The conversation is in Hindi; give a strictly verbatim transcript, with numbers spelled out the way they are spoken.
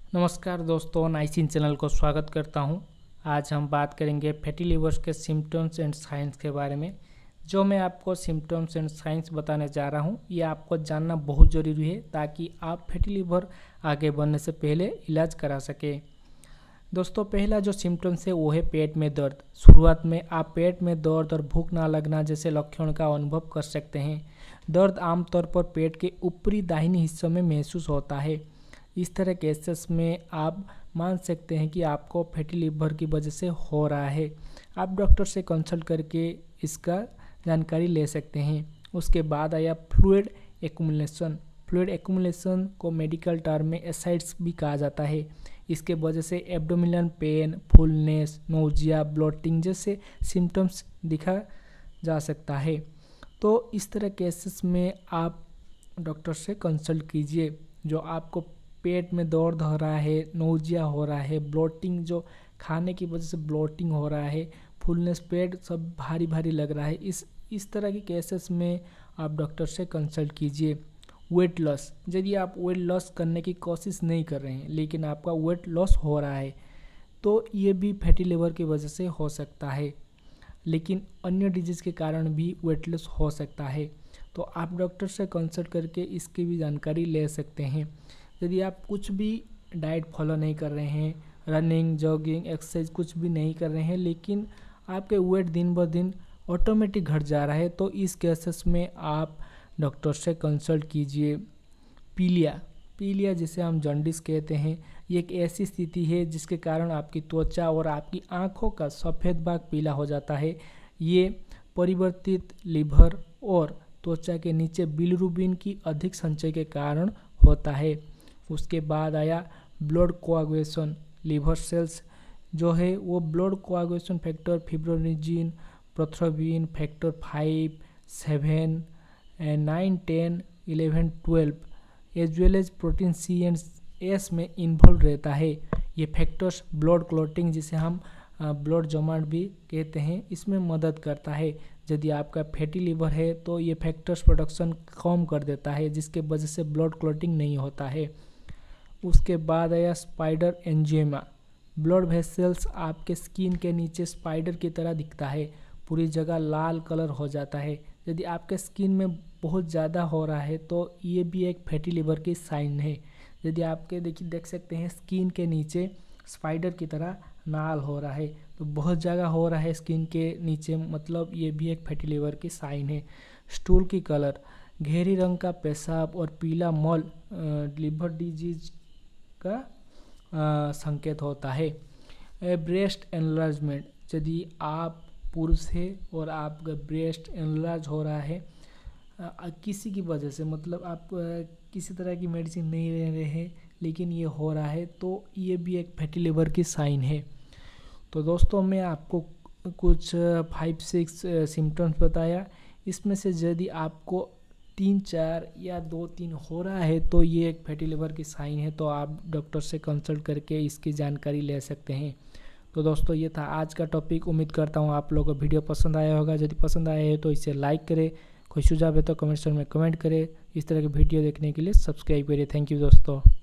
नमस्कार दोस्तों, नाइसिन चैनल को स्वागत करता हूं। आज हम बात करेंगे फैटी लिवर्स के सिम्टम्स एंड साइंस के बारे में। जो मैं आपको सिम्टम्स एंड साइंस बताने जा रहा हूं, ये आपको जानना बहुत ज़रूरी है ताकि आप फैटी लिवर आगे बढ़ने से पहले इलाज करा सकें। दोस्तों, पहला जो सिम्टम्स है वो है पेट में दर्द। शुरुआत में आप पेट में दर्द और भूख ना लगना जैसे लक्षण का अनुभव कर सकते हैं। दर्द आमतौर पर पेट के ऊपरी दाहिने हिस्सों में महसूस होता है। इस तरह केसेस में आप मान सकते हैं कि आपको फैटी लिवर की वजह से हो रहा है। आप डॉक्टर से कंसल्ट करके इसका जानकारी ले सकते हैं। उसके बाद आया फ्लूइड एक्यूमुलेशन। फ्लूइड एक्यूमुलेशन को मेडिकल टर्म में एसाइड्स भी कहा जाता है। इसके वजह से abdominal pain, fullness, nausea, bloating जैसे सिम्टम्स दिखा जा सकता है। तो इस तरह केसेस में आप डॉक्टर से कंसल्ट कीजिए। जो आपको पेट में दर्द हो रहा है, नोजिया हो रहा है, ब्लोटिंग जो खाने की वजह से ब्लोटिंग हो रहा है, फुलनेस, पेट सब भारी भारी लग रहा है, इस इस तरह की केसेस में आप डॉक्टर से कंसल्ट कीजिए। वेट लॉस, यदि आप वेट लॉस करने की कोशिश नहीं कर रहे हैं लेकिन आपका वेट लॉस हो रहा है तो ये भी फैटी लिवर की वजह से हो सकता है। लेकिन अन्य डिजीज़ के कारण भी वेट लॉस हो सकता है, तो आप डॉक्टर से कंसल्ट करके इसकी भी जानकारी ले सकते हैं। यदि आप कुछ भी डाइट फॉलो नहीं कर रहे हैं, रनिंग, जॉगिंग, एक्सरसाइज कुछ भी नहीं कर रहे हैं, लेकिन आपके वेट दिन ब दिन ऑटोमेटिक घट जा रहा है, तो इस केसेस में आप डॉक्टर से कंसल्ट कीजिए। पीलिया पीलिया जिसे हम जॉन्डिस कहते हैं, ये एक ऐसी स्थिति है जिसके कारण आपकी त्वचा और आपकी आँखों का सफ़ेद भाग पीला हो जाता है। ये परिवर्तित लिवर और त्वचा के नीचे बिलिरुबिन की अधिक संचय के कारण होता है। उसके बाद आया ब्लड कोआगुलेशन। लिवर सेल्स जो है वो blood coagulation factor fibrinogen, prothrombin, factor five, seven, nine, ten, eleven, twelve as well as protein C and S में इन्वॉल्व रहता है। ये फैक्टर्स ब्लड क्लॉटिंग जिसे हम ब्लड जमाट भी कहते हैं, इसमें मदद करता है। यदि आपका फैटी लिवर है तो ये फैक्टर्स प्रोडक्शन कम कर देता है, जिसके वजह से ब्लड क्लॉटिंग नहीं होता है। उसके बाद आया स्पाइडर एंजियोमा। ब्लड वेसल्स आपके स्किन के नीचे स्पाइडर की तरह दिखता है, पूरी जगह लाल कलर हो जाता है। यदि आपके स्किन में बहुत ज़्यादा हो रहा है तो ये भी एक फैटी लिवर की साइन है। यदि आपके देखिए देख सकते हैं स्किन के नीचे स्पाइडर की तरह नाल हो रहा है, तो बहुत जगह हो रहा है स्किन के नीचे, मतलब ये भी एक फैटी लिवर की साइन है। स्टूल की कलर, घेरी रंग का पेशाब और पीला मॉल लिवर डिजीज का आ, संकेत होता है। ब्रेस्ट एनलार्जमेंट, यदि आप पुरुष है और आपका ब्रेस्ट एनलार्ज हो रहा है आ, किसी की वजह से, मतलब आप आ, किसी तरह की मेडिसिन नहीं ले रहे हैं लेकिन ये हो रहा है, तो ये भी एक फैटी लिवर की साइन है। तो दोस्तों, मैं आपको कुछ फाइव सिक्स सिम्टम्स बताया। इसमें से यदि आपको तीन चार या दो तीन हो रहा है तो ये एक फैटी लिवर की साइन है, तो आप डॉक्टर से कंसल्ट करके इसकी जानकारी ले सकते हैं। तो दोस्तों, ये था आज का टॉपिक। उम्मीद करता हूँ आप लोगों को वीडियो पसंद आया होगा। यदि पसंद आया है तो इसे लाइक करें, कोई सुझाव है तो कमेंट सेक्शन में कमेंट करें। इस तरह के वीडियो देखने के लिए सब्सक्राइब करिए। थैंक यू दोस्तों।